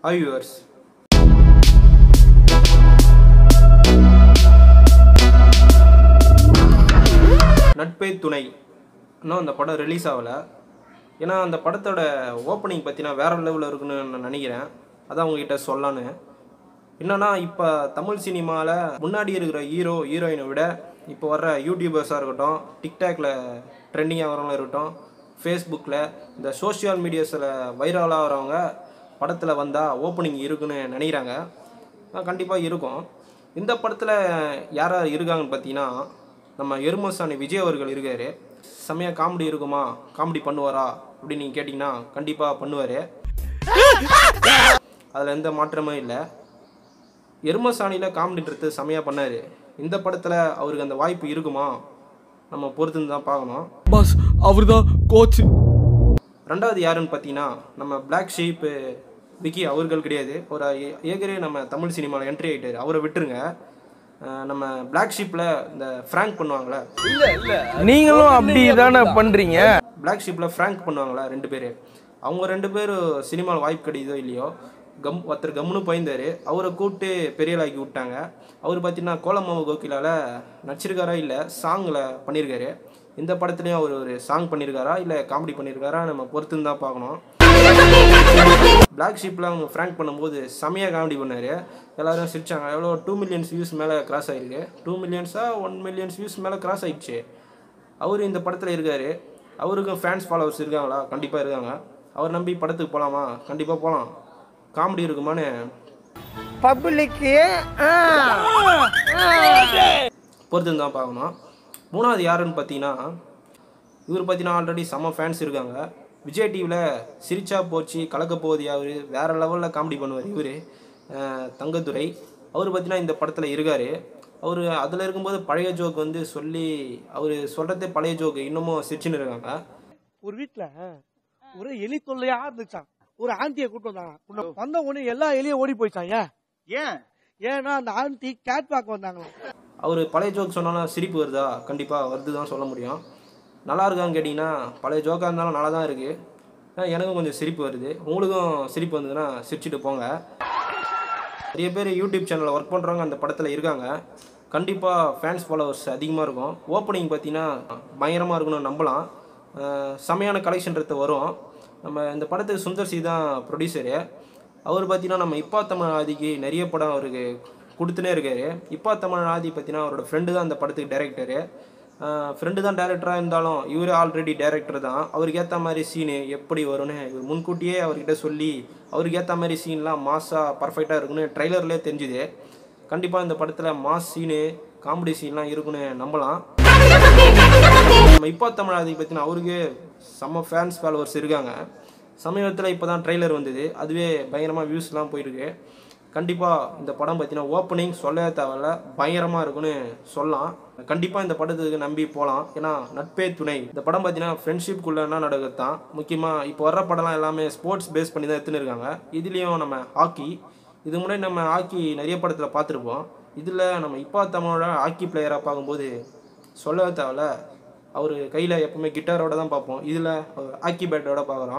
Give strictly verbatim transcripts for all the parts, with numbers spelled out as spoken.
Hi viewers. நட்பே துணை இன்னும் அந்த படம் ரிலீஸ் ஆகலை. ஏன்னா அந்த படத்தோட ஓப்பனிங் பார்த்தீங்கன்னா வேறு லெவலில் இருக்குன்னு நான் நினைக்கிறேன். அதான் உங்ககிட்ட சொல்லலான்னு. என்னன்னா இப்போ தமிழ் சினிமாவில் முன்னாடி இருக்கிற ஹீரோ ஹீரோயினை விட இப்போ வர்ற யூடியூபர்ஸாக இருக்கட்டும், டிக்டாக்ல ட்ரெண்டிங்காக வரவங்க இருக்கட்டும், ஃபேஸ்புக்கில் இந்த சோஷியல் மீடியாஸில் வைரலாக வரவங்க படத்தில் வந்தால் ஓப்பனிங் இருக்குன்னு நினைக்கிறாங்க. கண்டிப்பாக இருக்கும். இந்த படத்தில் யார் யார் இருக்காங்கன்னு பார்த்தீங்கன்னா, நம்ம எருமசாணி விஜய் அவர்கள் இருக்கார். செம்மையாக காமெடி இருக்குமா, காமெடி பண்ணுவாரா அப்படின்னு நீங்கள் கேட்டிங்கன்னா கண்டிப்பாக பண்ணுவார். அதில் எந்த மாற்றமும் இல்லை. எருமசாணியில் காமெடின்றது செம்மையாக பண்ணார். இந்த படத்தில் அவருக்கு அந்த வாய்ப்பு இருக்குமா, நம்ம பொறுத்துன்னு தான் பார்க்கணும். பாஸ் அவர் தான் கோச். ரெண்டாவது யாருன்னு பார்த்தீங்கன்னா, நம்ம பிளாக் ஷீப் விக்கி அவர்கள் கிடையாது. ஒரு ஏற்கனவே நம்ம தமிழ் சினிமாவில் என்ட்ரி ஆகிட்டார். அவரை விட்டுருங்க. நம்ம பிளாக் ஷீப்பில் இந்த ஃப்ராங்க் பண்ணுவாங்களே, இல்லை இல்லை நீங்களும் அப்படி தானே பண்ணுறீங்க. பிளாக் ஷீப்பில் ஃப்ராங்க் பண்ணுவாங்களா ரெண்டு பேர். அவங்க ரெண்டு பேரும் சினிமாவில் வாய்ப்பு கிடைக்குதோ இல்லையோ, கம் ஒருத்தர் கம்முன்னு பயந்தார். அவரை கூப்பிட்டு பெரியலாக்கி விட்டாங்க. அவர் பார்த்தீங்கன்னா கோலமாவு கோகிலால் நடிச்சிருக்காரா இல்லை சாங்கில் பண்ணியிருக்காரு. இந்த படத்துலையும் அவர் ஒரு சாங் பண்ணியிருக்காரா இல்லை காமெடி பண்ணியிருக்காரா நம்ம பொறுத்துன்னு தான் பார்க்கணும். பிளாக் ஷீப்பில் அவங்க ஃப்ராங்க் பண்ணும்போது செமையாக காமெடி பண்ணார். எல்லோரும் சிரிச்சாங்க. எவ்வளோ டூ மில்லியன்ஸ் வியூஸ் மேலே கிராஸ் ஆகிருக்கு. டூ மில்லியன்ஸாக ஒன் மில்லியன்ஸ் வியூஸ் மேலே கிராஸ் ஆகிடுச்சு. அவர் இந்த படத்தில் இருக்கார். அவருக்கும் ஃபேன்ஸ் ஃபாலோவர்ஸ் இருக்காங்களா? கண்டிப்பாக இருக்காங்க. அவர் நம்பி படத்துக்கு போகலாமா? கண்டிப்பாக போகலாம். காமெடி இருக்குமான்னு பப்ளிக்கு பொறுத்துன்னு தான் பார்க்கணும். மூணாவது யாருன்னு பார்த்தீங்கன்னா, இவர் பார்த்தீங்கன்னா ஆல்ரெடி செம்ம ஃபேன்ஸ் இருக்காங்க. விஜய் டிவியில் சிரிச்சா போச்சு கலக்க போகுது அவர் வேறு லெவலில் காமெடி பண்ணுவார். இவர் தங்கத்துரை அவர் பார்த்தீங்கன்னா இந்த படத்தில் இருக்கார். அவர் அதில் இருக்கும்போது பழைய ஜோக் வந்து சொல்லி அவர் சொல்கிறதே பழைய ஜோக்கு இன்னமும் சிரிச்சுன்னு இருக்காங்க. ஒரு வீட்டில் ஒரு எலி தொல்லையா இருந்துச்சான். ஒரு ஆண்டியை கூட்டு வந்தாங்க. வந்த உடனே எல்லா எலியும் ஓடி போயிச்சான். ஏன் ஏன்னா அந்த ஆண்டி கேட் பார்க்க வந்தாங்களா. அவர் பழைய ஜோக் சொன்னாலும் சிரிப்பு வருதா? கண்டிப்பாக வருது தான் சொல்ல முடியும். நல்லா இருக்கான்னு கேட்டிங்கன்னா, பழைய ஜோக்காக இருந்தாலும் நல்லா தான் இருக்குது. எனக்கும் கொஞ்சம் சிரிப்பு வருது. உங்களுக்கும் சிரிப்பு வந்ததுன்னா சிரிச்சுட்டு போங்க. நிறைய பேர் யூடியூப் சேனலில் ஒர்க் பண்ணுறவங்க அந்த படத்தில் இருக்காங்க. கண்டிப்பாக ஃபேன்ஸ் ஃபாலோவர்ஸ் அதிகமாக இருக்கும். ஓப்பனிங் பார்த்தீங்கன்னா பயங்கரமாக இருக்குன்னு நம்பலாம். செமையான கலெக்ஷன்றது வரும். நம்ம இந்த படத்துக்கு சுந்தர் சி தான் ப்ரொடியூசரு. அவர் பார்த்தீங்கன்னா நம்ம இப்பா தமிழ் ஆதிக்கு நிறைய படம் அவருக்கு கொடுத்துனே இருக்கார். இப்பா தமிழ் ஆதி பார்த்தீங்கன்னா அவரோட ஃப்ரெண்டு தான் அந்த படத்துக்கு டைரக்டரு. ஃப்ரெண்டு தான் டைரக்டராக இருந்தாலும் இவர் ஆல்ரெடி டைரக்டர் தான். அவருக்கு ஏற்ற மாதிரி சீனு எப்படி வரும்னு இவர் முன்கூட்டியே அவர்கிட்ட சொல்லி அவருக்கு ஏற்ற மாதிரி சீன்லாம் மாஸாக பர்ஃபெக்டாக இருக்குன்னு ட்ரைலர்லேயே தெரிஞ்சுது. கண்டிப்பாக இந்த படத்தில் மாஸ் சீனு காமெடி சீன்லாம் இருக்குன்னு நம்பலாம். நம்ம இப்பா தமிழ் ஆதி பார்த்தீங்கன்னா அவருக்கு செம்ம ஃபேன்ஸ் ஃபாலோவர்ஸ் இருக்காங்க. சமீபத்தில் இப்போ தான் ட்ரெய்லர் வந்தது. அதுவே பயங்கரமாக வியூஸ்லாம் போயிருக்கு. கண்டிப்பாக இந்த படம் பார்த்தீங்கன்னா ஓப்பனிங் சொல்லவே தேவையில்ல, பயங்கரமாக இருக்குன்னு சொல்லலாம். கண்டிப்பாக இந்த படத்துக்கு நம்பி போகலாம். ஏன்னா நட்பே துணை இந்த படம் பார்த்தீங்கன்னா ஃப்ரெண்ட்ஷிப்குள்ளே என்ன நடக்குது தான். முக்கியமாக இப்போ வர்ற படம்லாம் எல்லாமே ஸ்போர்ட்ஸ் பேஸ் பண்ணி தான் எடுத்துன்னு இருக்காங்க. இதுலேயும் நம்ம ஹாக்கி, இது முன்னாடி நம்ம ஹாக்கி நிறைய படத்தில் பார்த்துருப்போம். இதில் நம்ம இப்போ தமிழோட ஹாக்கி பிளேயராக பார்க்கும்போது சொல்லவே தேவையில்ல, அவர் கையில் எப்பவுமே கிட்டாரோட தான் பார்ப்போம். இதில் ஹாக்கி பேட்டோட பார்க்குறோம்.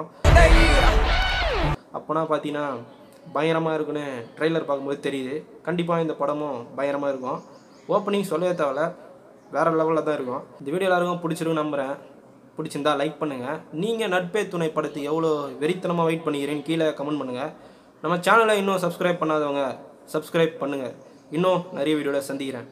அப்போனா பார்த்தீங்கன்னா பயங்கரமாக இருக்குன்னு ட்ரெய்லர் பார்க்கும்போது தெரியுது. கண்டிப்பாக இந்த படமும் பயங்கரமாக இருக்கும். ஓப்பனிங் சொல்லவே தேவையில்ல, வேறு லெவலில் தான் இருக்கும். இந்த வீடியோ எல்லாருக்கும் பிடிச்சிருக்குன்னு நம்புகிறேன். பிடிச்சிருந்தா லைக் பண்ணுங்கள். நீங்கள் நட்பே துணை படத்துக்கு எவ்வளோ வெறித்தனமாக வெயிட் பண்ணிக்கிறேன்னு கீழே கமெண்ட் பண்ணுங்கள். நம்ம சேனலை இன்னும் சப்ஸ்கிரைப் பண்ணாதவங்க சப்ஸ்கிரைப் பண்ணுங்கள். இன்னும் நிறைய வீடியோவில் சந்திக்கிறேன்.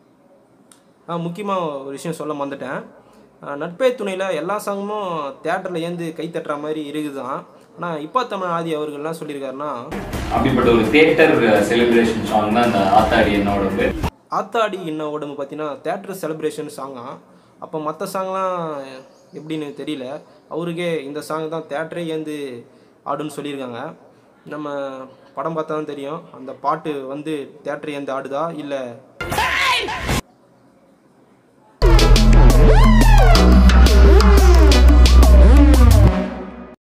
ஆ முக்கியமாக ஒரு விஷயம் சொல்ல மறந்துட்டேன். நட்பே துணையில் எல்லா சாங்கமும் தேட்டரில் ஏந்து கை தட்டுற மாதிரி இருக்குது தான். ஆனால் இப்போ தமிழ் ஆதி அவர்கள்லாம் சொல்லியிருக்காருன்னா, அப்படிப்பட்ட ஒரு தியேட்டர் செலிப்ரேஷன் சாங் தான் அந்த ஆத்தாடி என்ன உடம்பு. ஆத்தாடி என்ன உடம்பு பார்த்தீங்கன்னா தேட்டர் செலிப்ரேஷன் சாங்கா. அப்போ மற்ற சாங்லாம் எப்படின்னு தெரியல. அவருக்கே இந்த சாங் தான் தேட்டரே ஏந்து ஆடுன்னு சொல்லியிருக்காங்க. நம்ம படம் பார்த்தா தான் தெரியும் அந்த பாட்டு வந்து தேட்டர் ஏந்து ஆடுதா இல்லை